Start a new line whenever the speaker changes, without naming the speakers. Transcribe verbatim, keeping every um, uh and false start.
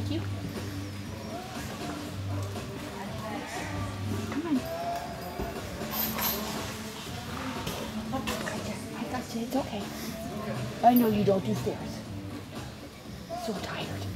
Thank you. Come on. I got you. It's okay. I know you don't do stairs. So tired.